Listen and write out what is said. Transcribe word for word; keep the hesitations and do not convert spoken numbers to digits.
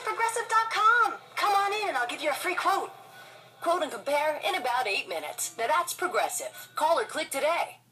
Progressive dot com. Come on in and I'll give you a free quote. Quote and compare in about eight minutes. Now that's Progressive. Call or click today.